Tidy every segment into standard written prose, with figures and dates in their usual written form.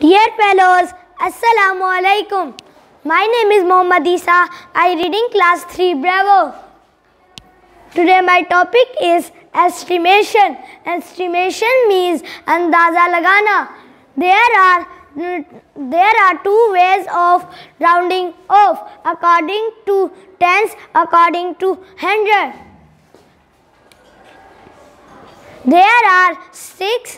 Dear fellows, Assalamu alaikum. My name is Mohammad Isa. I read in class 3 Bravo. Today my topic is estimation. Estimation means अंदाज़ा लगाना. There are two ways of rounding off according to tens, according to hundred. There are six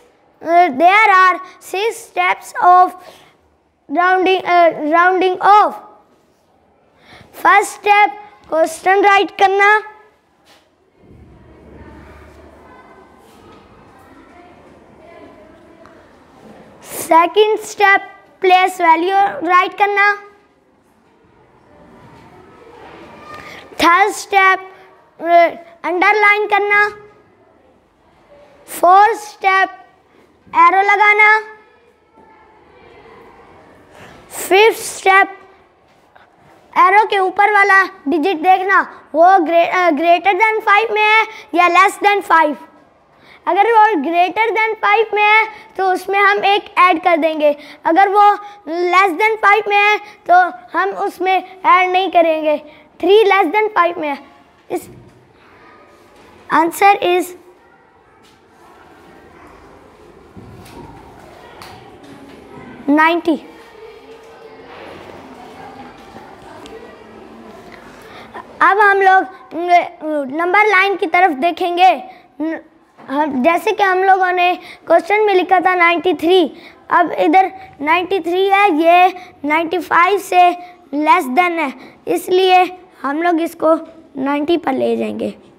steps of rounding off. First step, question write करना. Second step, place value write करना. Third step, underline करना. Fourth step, arrow लगाना. Fifth step, arrow के ऊपर वाला digit देखना वो greater than 5 में है या लेस देन 5. अगर वो ग्रेटर देन 5 में है तो उसमें हम एक ऐड कर देंगे. अगर वो लेस देन 5 में है तो हम उसमें ऐड नहीं करेंगे. 3 लेस देन 5 में है. इस आंसर इज 90. अब हम लोग नंबर लाइन की तरफ देखेंगे. जैसे कि हम लोगों ने क्वेश्चन में लिखा था 93. अब इधर 93 है, ये 95 से लेस देन है, इसलिए हम लोग इसको 90 पर ले जाएंगे.